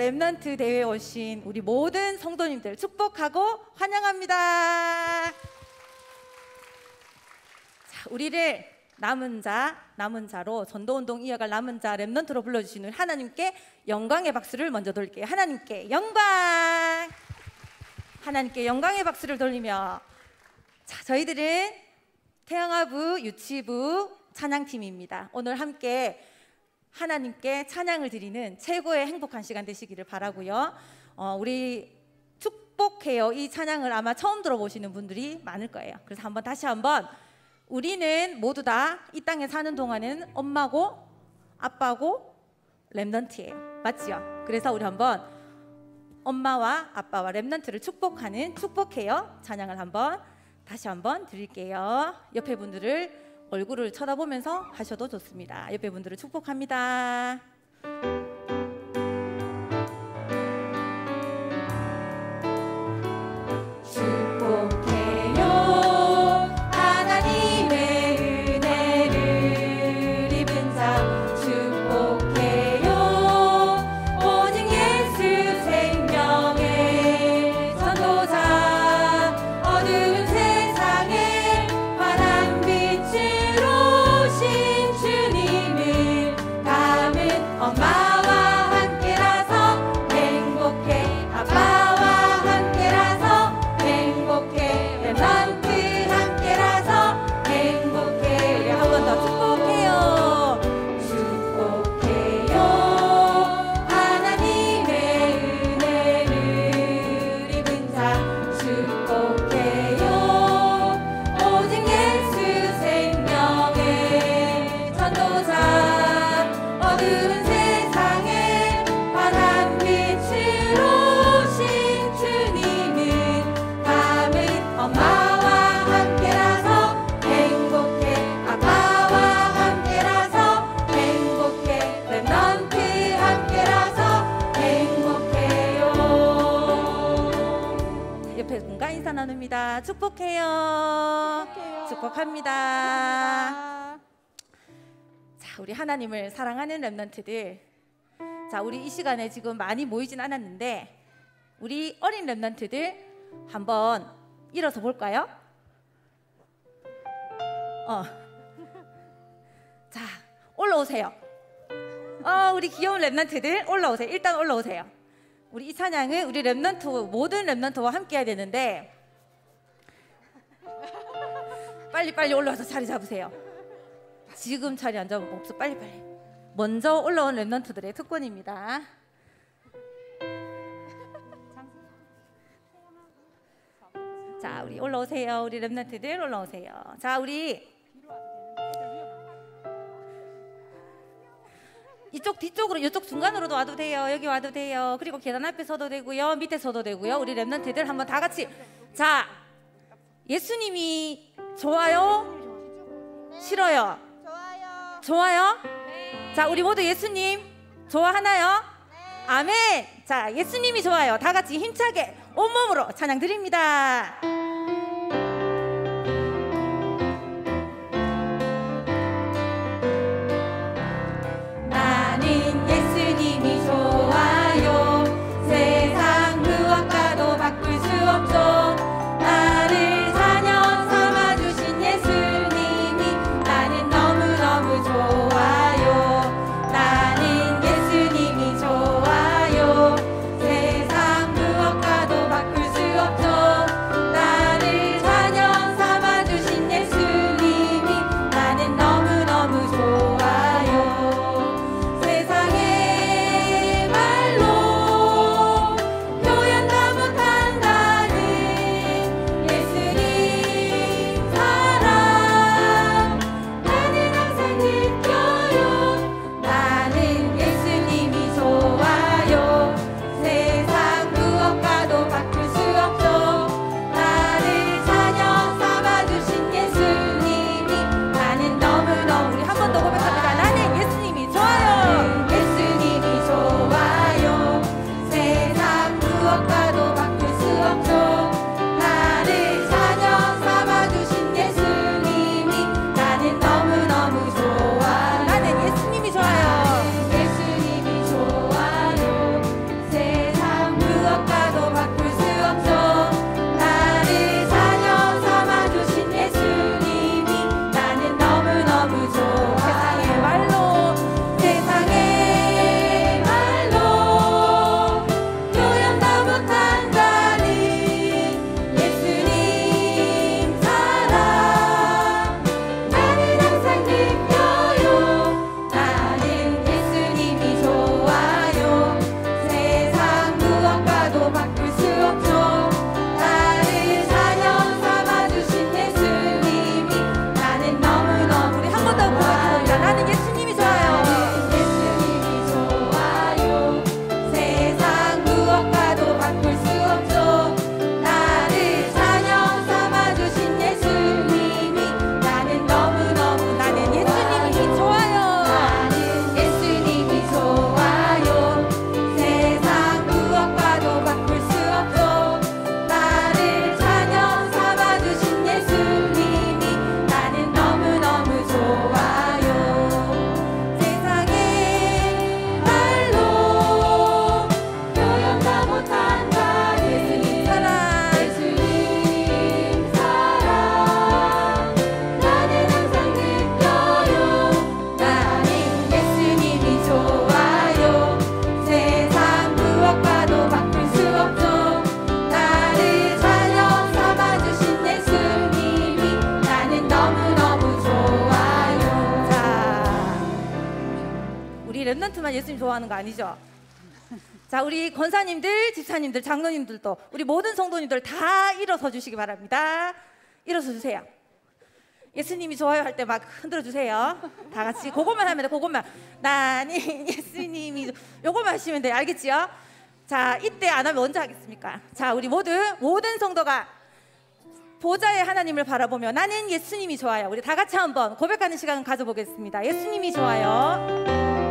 렘넌트 대회에 오신 우리 모든 성도님들 축복하고 환영합니다. 자, 우리를 남은 자로 전도운동 이어갈 남은 자 렘넌트로 불러주시는 하나님께 영광의 박수를 먼저 돌릴게요. 하나님께 영광! 하나님께 영광의 박수를 돌리며, 자, 저희들은 태영아부 유치부 찬양팀입니다. 오늘 함께 하나님께 찬양을 드리는 최고의 행복한 시간 되시기를 바라고요. 우리 축복해요 이 찬양을 아마 처음 들어보시는 분들이 많을 거예요. 그래서 다시 한번 우리는 모두 다 이 땅에 사는 동안은 엄마고 아빠고 렘넌트예요. 맞지요? 그래서 우리 한번 엄마와 아빠와 렘넌트를 축복하는 축복해요 찬양을 다시 한번 드릴게요. 옆에 분들을 얼굴을 쳐다보면서 하셔도 좋습니다. 옆에 분들을 축복합니다. 축복해요. 축복합니다. 자, 우리 하나님을 사랑하는 렘넌트들, 자, 우리 이 시간에 지금 많이 모이진 않았는데 우리 어린 렘넌트들 한번 일어서 볼까요? 자, 올라오세요. 우리 귀여운 렘넌트들 올라오세요. 일단 올라오세요. 우리 이 찬양은 우리 렘넌트 모든 렘넌트와 함께 해야 되는데 빨리 올라와서 자리 잡으세요. 지금 자리 안 잡으면 없어. 빨리 먼저 올라온 렘넌트들의 특권입니다. 자, 우리 올라오세요. 우리 렘넌트들 올라오세요. 자, 우리 이쪽 뒤쪽으로, 이쪽 중간으로도 와도 돼요. 여기 와도 돼요. 그리고 계단 앞에 서도 되고요. 밑에 서도 되고요. 우리 렘넌트들 한번 다 같이. 자, 예수님이 좋아요? 싫어요? 좋아요? 네. 자, 우리 모두 예수님 좋아하나요? 네. 아멘. 자, 예수님이 좋아요. 다 같이 힘차게 온몸으로 찬양 드립니다. 나는 예수님이 좋아요. 세상 무엇과도 바꿀 수 없죠. 나는 랩런트만 예수님 좋아하는 거 아니죠? 자, 우리 권사님들, 집사님들, 장로님들도 우리 모든 성도님들 다 일어서 주시기 바랍니다. 일어서 주세요. 예수님이 좋아요 할 때 막 흔들어 주세요. 다 같이 그것만 하면 돼. 그것만. 나는 예수님이 요것만 하시면 돼요. 알겠지요? 자, 이때 안 하면 언제 하겠습니까? 자, 우리 모든 성도가 보좌의 하나님을 바라보며 나는 예수님이 좋아요. 우리 다 같이 한번 고백하는 시간을 가져보겠습니다. 예수님이 좋아요.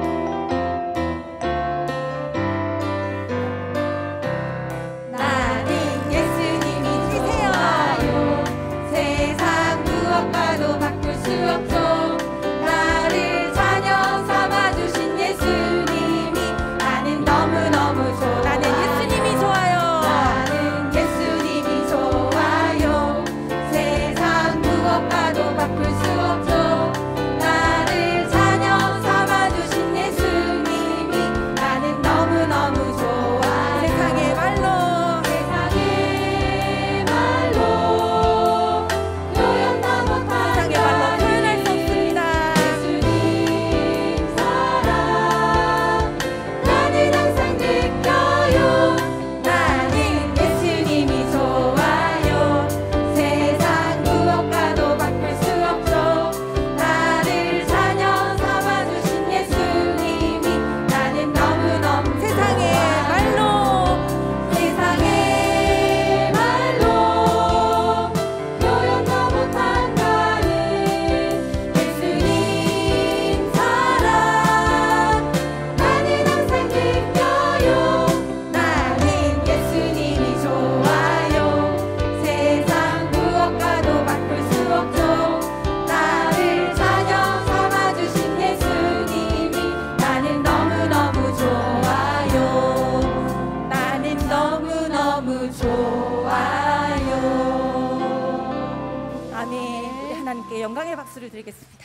영광의 박수를 드리겠습니다.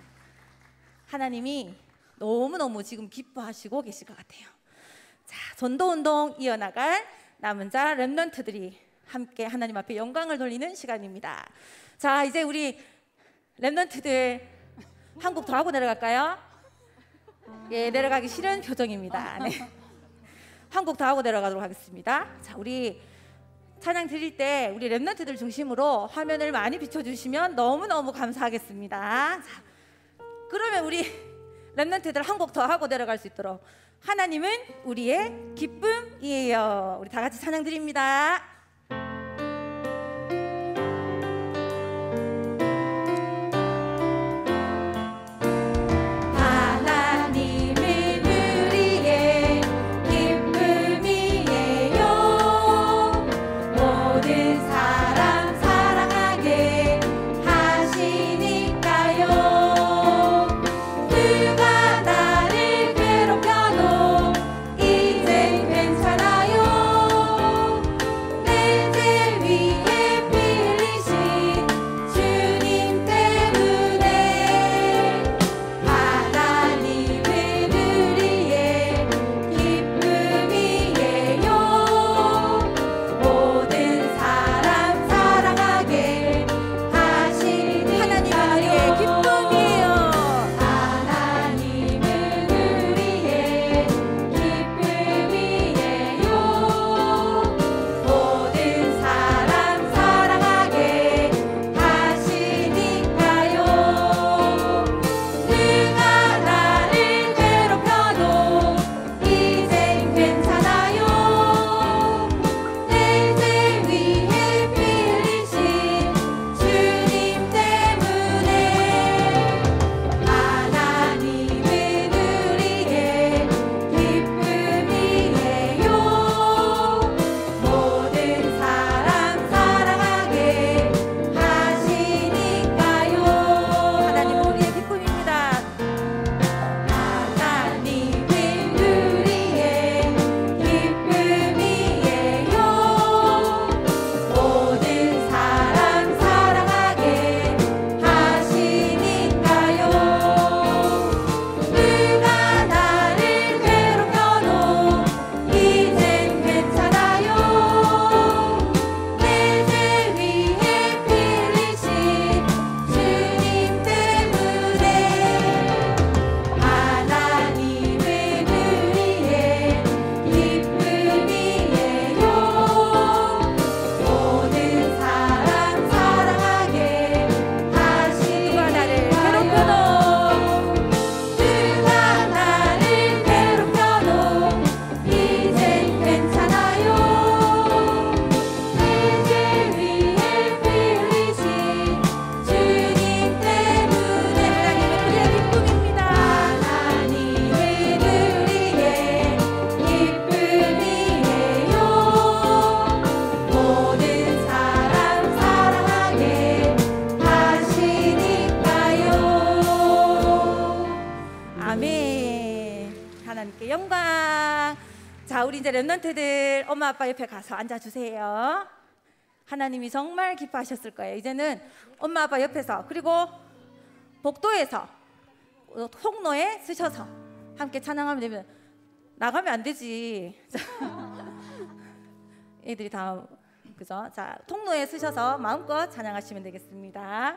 하나님이 너무너무 지금 기뻐하시고 계실 것 같아요. 자, 전도운동 이어나갈 남은 자 랩런트들이 함께 하나님 앞에 영광을 돌리는 시간입니다. 자, 이제 우리 랩런트들 한 곡 더 하고 내려갈까요? 예, 내려가기 싫은 표정입니다. 네. 한 곡 더 하고 내려가도록 하겠습니다. 자, 우리 찬양 드릴 때 우리 랩런트들 중심으로 화면을 많이 비춰주시면 너무너무 감사하겠습니다. 자, 그러면 우리 랩런트들 한 곡 더 하고 내려갈 수 있도록 하나님은 우리의 기쁨이에요. 우리 다 같이 찬양 드립니다. 누가 나를 괴롭혀도 이젠 괜찮아요. 하나님께 영광. 자, 우리 이제 렘넌트들 엄마 아빠 옆에 가서 앉아주세요. 하나님이 정말 기뻐하셨을 거예요. 이제는 엄마 아빠 옆에서, 그리고 복도에서, 통로에 쓰셔서 함께 찬양하면 되면, 나가면 안 되지. 애들이 다, 그죠? 자, 통로에 쓰셔서 마음껏 찬양하시면 되겠습니다.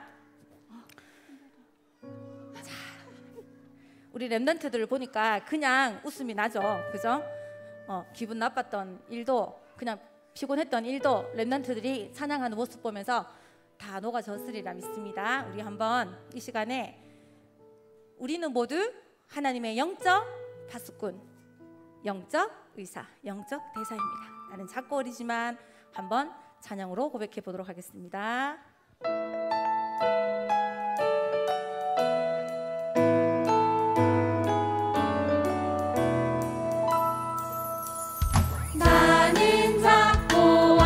자, 우리 렘넌트들을 보니까 그냥 웃음이 나죠, 그죠? 기분 나빴던 일도, 그냥 피곤했던 일도 렘넌트들이 찬양하는 모습 보면서 다 녹아졌으리라 믿습니다. 우리 한번 이 시간에 우리는 모두 하나님의 영적 파수꾼, 영적 의사, 영적 대사입니다. 나는 작고 어리지만 한번 찬양으로 고백해 보도록 하겠습니다. 나는 작고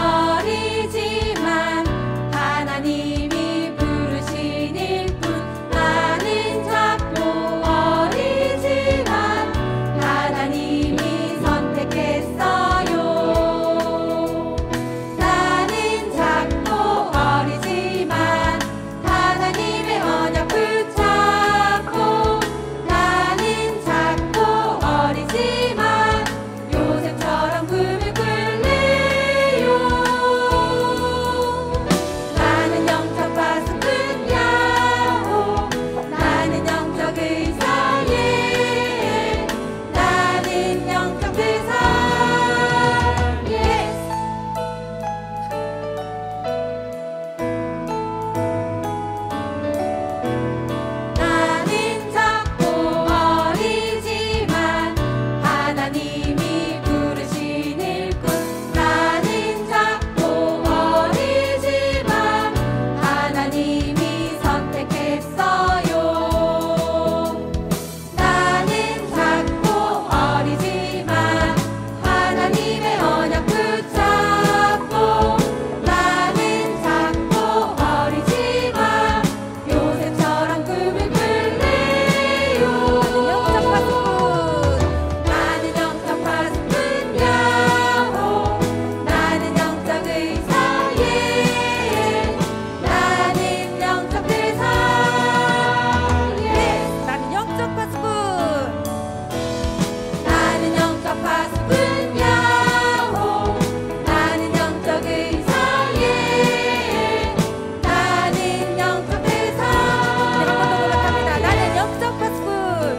어리지만 하나님이 부르신 일뿐. 나는 작고 어리지만 하나님이 선택했어요. 나는 작고 어리지만 하나님의 언약 붙잡고. 나는 작고 어리지만 요셉처럼 꿈을 꿀래요. 나는 영적 파수꾼 야호. 나는 영적 의사예. 나는 영적 대사. 예스. 나는 작고 어리지만 하나님이 부르신 일꾼. 나는 작고 어리지만 하나님이 선택했어요. 나는 작고 어리지만 하나님의 언약 붙잡고. 나는 작고 어리지만 요셉처럼 꿈을 꿀래요. 나는 영적 파수꾼 야호. 나는 영적 의사예. 나는 영적 대사. 예스. 나는 영적 파수꾼. 나는 영적 파수꾼 야호. 나는 영적 의사예. 나는 영적 대사. 나는 영적 파수꾼.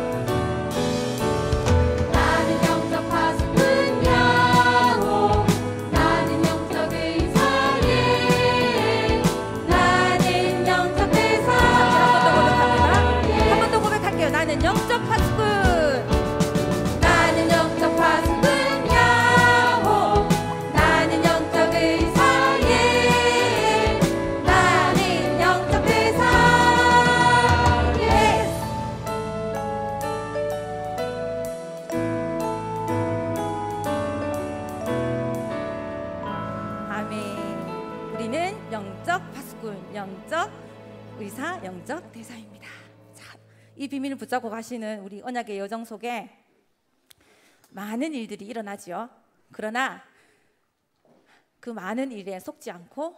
나는 영적 파수꾼 야호. 나는 영적 의사예. 나는 영적 대사. 한 번 더 고백할게요. 나는 영적 파수꾼. 나는 영적 파수꾼 야호. 나는 영적 의사예. 나는 영적 대사. 예스. 아멘. 우리는 영적 파수꾼, 영적 의사, 영적 대사입니다. 자, 이 비밀을 붙잡고 가시는 우리 언약의 여정 속에 많은 일들이 일어나지요. 그러나 그 많은 일에 속지 않고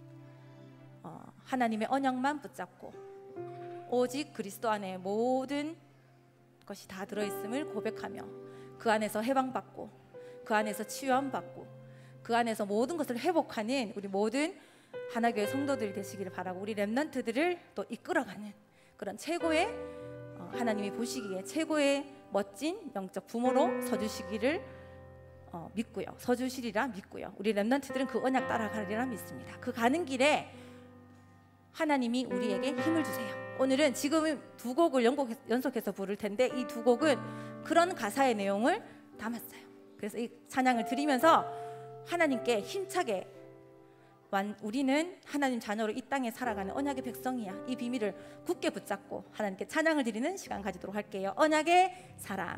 하나님의 언약만 붙잡고 오직 그리스도 안에 모든 것이 다 들어있음을 고백하며 그 안에서 해방받고 그 안에서 치유함받고 그 안에서 모든 것을 회복하는 우리 모든 하나교회 성도들이 되시기를 바라고, 우리 렘넌트들을 또 이끌어가는 그런 최고의 하나님이 보시기에 최고의 멋진 영적 부모로 서주시기를 믿고요. 서주시리라 믿고요. 우리 렘넌트들은 그 언약 따라가리라 믿습니다. 그 가는 길에 하나님이 우리에게 힘을 주세요. 오늘은 지금 두 곡을 연속해서 부를 텐데 이 두 곡은 그런 가사의 내용을 담았어요. 그래서 이 찬양을 드리면서 하나님께 힘차게 우리는 하나님 자녀로 이 땅에 살아가는 언약의 백성이야. 이 비밀을 굳게 붙잡고 하나님께 찬양을 드리는 시간 가지도록 할게요. 언약의 사람.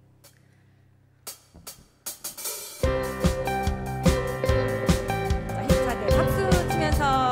자, 힘차게 박수 치면서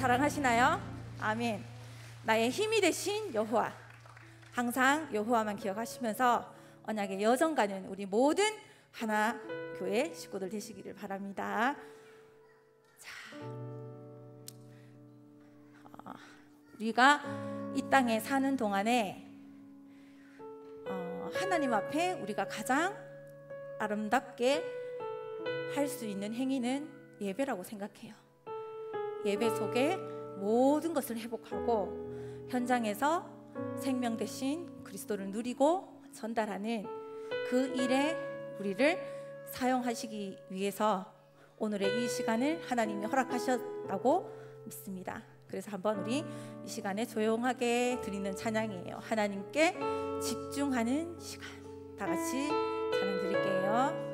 사랑하시나요? 아멘. 나의 힘이 되신 여호와, 항상 여호와만 기억하시면서 언약의 여정 가는 우리 모든 하나 교회 식구들 되시기를 바랍니다. 자, 우리가 이 땅에 사는 동안에 하나님 앞에 우리가 가장 아름답게 할 수 있는 행위는 예배라고 생각해요. 예배 속에 모든 것을 회복하고 현장에서 생명 대신 그리스도를 누리고 전달하는 그 일에 우리를 사용하시기 위해서 오늘의 이 시간을 하나님이 허락하셨다고 믿습니다. 그래서 한번 우리 이 시간에 조용하게 드리는 찬양이에요. 하나님께 집중하는 시간. 다 같이 찬양 드릴게요.